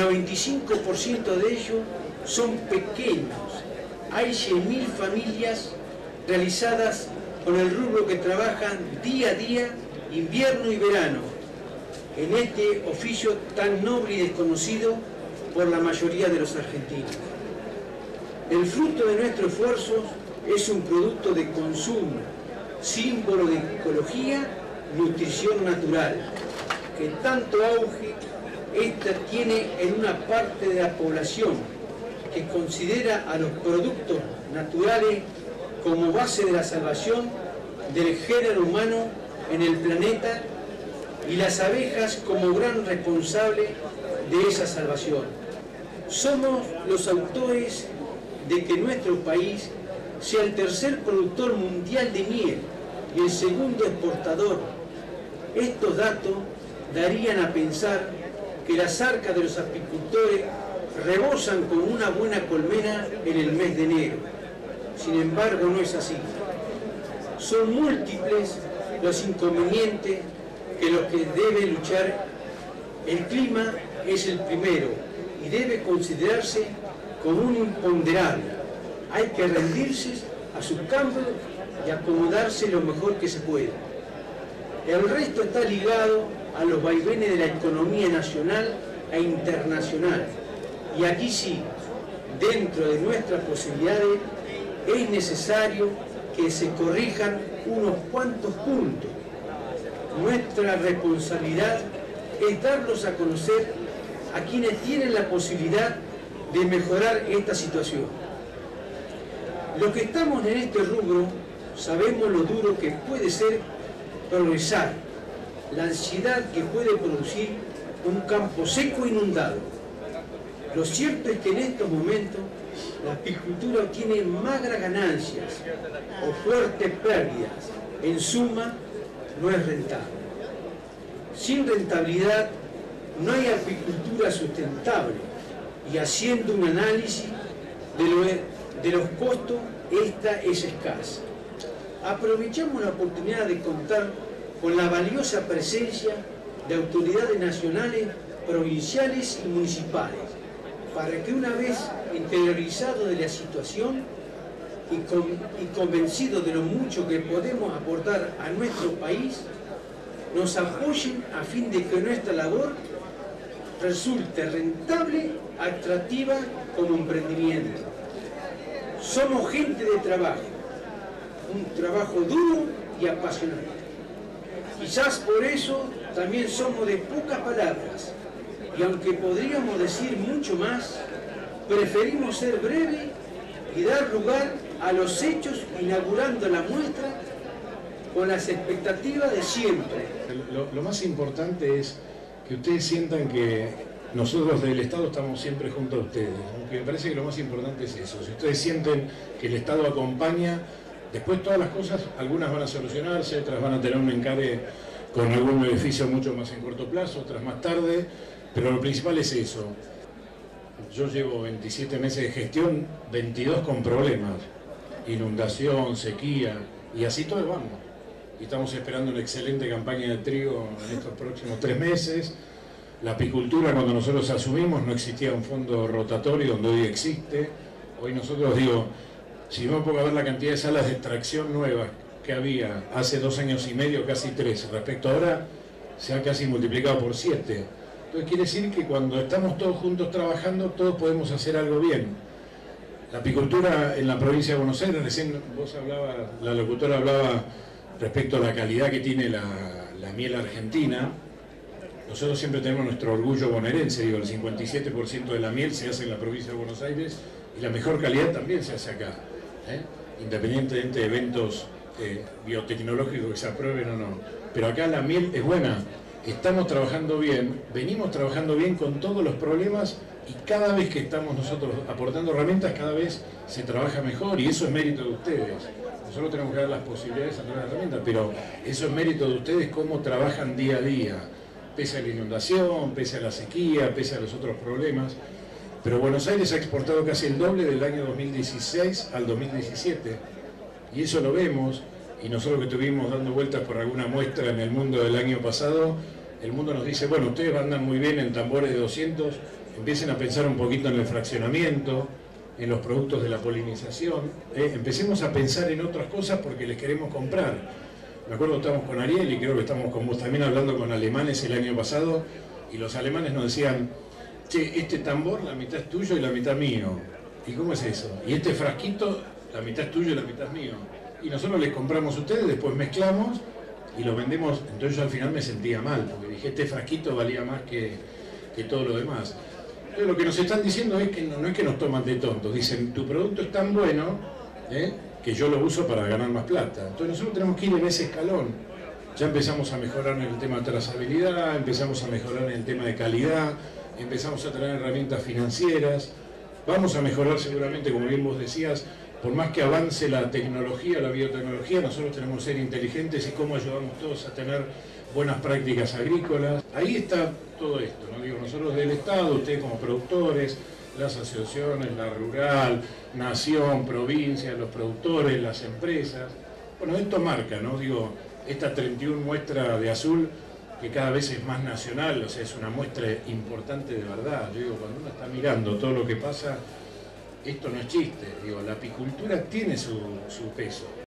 95% de ellos son pequeños. Hay 100.000 familias realizadas con el rubro que trabajan día a día, invierno y verano, en este oficio tan noble y desconocido por la mayoría de los argentinos. El fruto de nuestro esfuerzo es un producto de consumo, símbolo de ecología, nutrición natural, que tanto auge esta tiene en una parte de la población que considera a los productos naturales como base de la salvación del género humano en el planeta y las abejas como gran responsable de esa salvación. Somos los autores de que nuestro país sea el tercer productor mundial de miel y el segundo exportador. Estos datos darían a pensar que las arcas de los apicultores rebosan con una buena colmena en el mes de enero. Sin embargo, no es así. Son múltiples los inconvenientes que los que debe luchar. El clima es el primero y debe considerarse como un imponderable. Hay que rendirse a sus cambios y acomodarse lo mejor que se pueda. El resto está ligado a los vaivenes de la economía nacional e internacional. Y aquí sí, dentro de nuestras posibilidades, es necesario que se corrijan unos cuantos puntos. Nuestra responsabilidad es darlos a conocer a quienes tienen la posibilidad de mejorar esta situación. Los que estamos en este rubro sabemos lo duro que puede ser progresar, la ansiedad que puede producir un campo seco inundado. Lo cierto es que en estos momentos la apicultura obtiene magras ganancias o fuertes pérdidas. En suma, no es rentable. Sin rentabilidad no hay apicultura sustentable, y haciendo un análisis de los costos, esta es escasa. Aprovechamos la oportunidad de contar con la valiosa presencia de autoridades nacionales, provinciales y municipales, para que una vez interiorizado de la situación y convencido de lo mucho que podemos aportar a nuestro país, nos apoyen a fin de que nuestra labor resulte rentable, atractiva como emprendimiento. Somos gente de trabajo, un trabajo duro y apasionante. Quizás por eso también somos de pocas palabras, y aunque podríamos decir mucho más, preferimos ser breves y dar lugar a los hechos, inaugurando la muestra con las expectativas de siempre. Lo más importante es que ustedes sientan que nosotros del Estado estamos siempre junto a ustedes, aunque me parece que lo más importante es eso. Si ustedes sienten que el Estado acompaña, después todas las cosas, algunas van a solucionarse, otras van a tener un encare con algún beneficio mucho más en corto plazo, otras más tarde, pero lo principal es eso. Yo llevo 27 meses de gestión, 22 con problemas, inundación, sequía, y así todos vamos. Y estamos esperando una excelente campaña de trigo en estos próximos 3 meses. La apicultura, cuando nosotros asumimos, no existía un fondo rotatorio donde hoy existe. Hoy nosotros, si me pongo a ver la cantidad de salas de extracción nuevas que había hace 2 años y medio, casi 3, respecto a ahora, se ha casi multiplicado por 7. Entonces quiere decir que cuando estamos todos juntos trabajando, todos podemos hacer algo bien. La apicultura en la provincia de Buenos Aires, recién vos hablabas, la locutora hablaba respecto a la calidad que tiene la miel argentina. Nosotros siempre tenemos nuestro orgullo bonaerense, el 57% de la miel se hace en la provincia de Buenos Aires y la mejor calidad también se hace acá, independientemente de eventos biotecnológicos que se aprueben o no. Pero acá la miel es buena, estamos trabajando bien, venimos trabajando bien con todos los problemas y cada vez que estamos nosotros aportando herramientas, cada vez se trabaja mejor y eso es mérito de ustedes. Nosotros tenemos que dar las posibilidades a todas las herramientas, pero eso es mérito de ustedes, cómo trabajan día a día, pese a la inundación, pese a la sequía, pese a los otros problemas. Pero Buenos Aires ha exportado casi el doble del año 2016 al 2017, y eso lo vemos, y nosotros que estuvimos dando vueltas por alguna muestra en el mundo del año pasado, el mundo nos dice, bueno, ustedes andan muy bien en tambores de 200, empiecen a pensar un poquito en el fraccionamiento, en los productos de la polinización, empecemos a pensar en otras cosas porque les queremos comprar. Me acuerdo que estamos con Ariel y creo que estamos con vos también hablando con alemanes el año pasado, y los alemanes nos decían, che, este tambor la mitad es tuyo y la mitad mío. ¿Y cómo es eso? Y este frasquito, la mitad es tuyo y la mitad es mío. Y nosotros les compramos a ustedes, después mezclamos y lo vendemos. Entonces yo al final me sentía mal, porque dije, este frasquito valía más que todo lo demás. Entonces lo que nos están diciendo es que no es que nos toman de tontos, dicen, tu producto es tan bueno que yo lo uso para ganar más plata. Entonces nosotros tenemos que ir en ese escalón. Ya empezamos a mejorar en el tema de trazabilidad, empezamos a mejorar en el tema de calidad, empezamos a tener herramientas financieras, vamos a mejorar seguramente, como bien vos decías, por más que avance la tecnología, la biotecnología, nosotros tenemos que ser inteligentes y cómo ayudamos todos a tener buenas prácticas agrícolas. Ahí está todo esto, ¿no? Digo, nosotros del Estado, ustedes como productores, las asociaciones, la rural, nación, provincia, los productores, las empresas. Bueno, esto marca, ¿no? Digo, esta 31 muestra de azul, que cada vez es más nacional, o sea, es una muestra importante de verdad. Yo digo, cuando uno está mirando todo lo que pasa, esto no es chiste, digo, la apicultura tiene su peso.